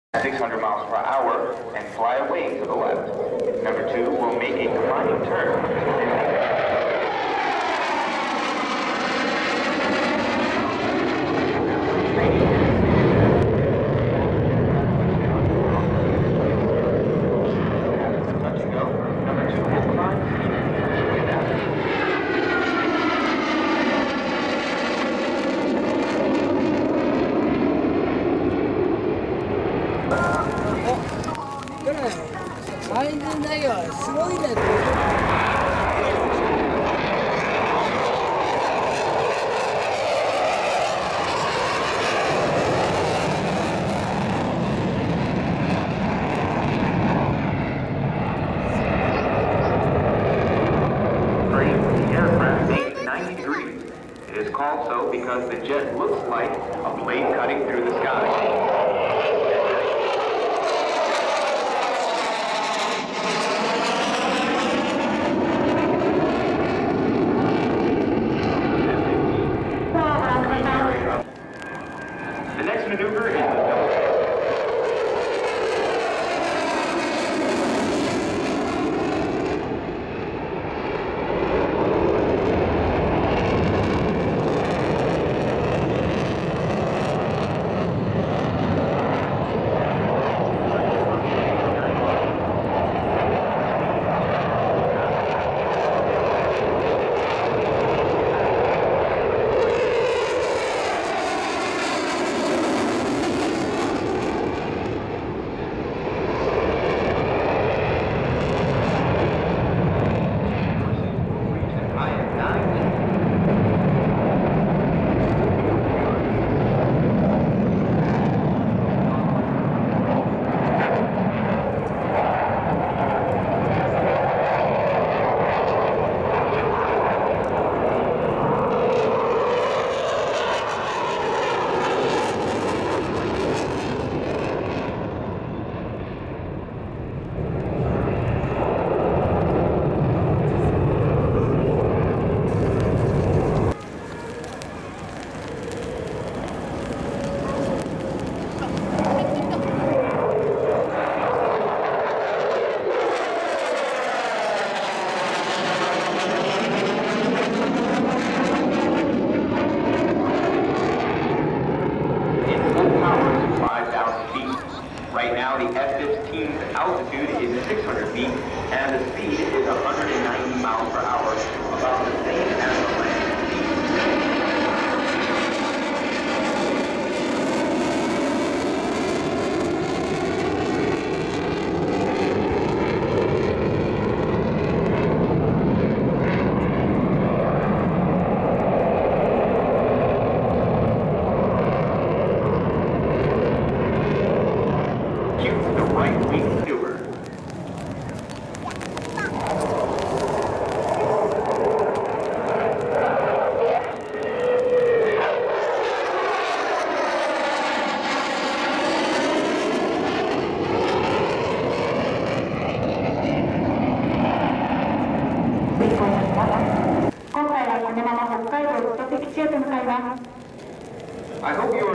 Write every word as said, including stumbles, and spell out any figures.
six hundred miles per hour and fly away to the left. Number two will make a gliding turn. 満員だよ、すごいね。 It is called so because the jet looks like a blade cutting through the sky. The next maneuver is the double. Right now, the F fifteen's altitude is six hundred feet, and the speed is one hundred ninety miles per hour, about the same as the landing speed. I hope you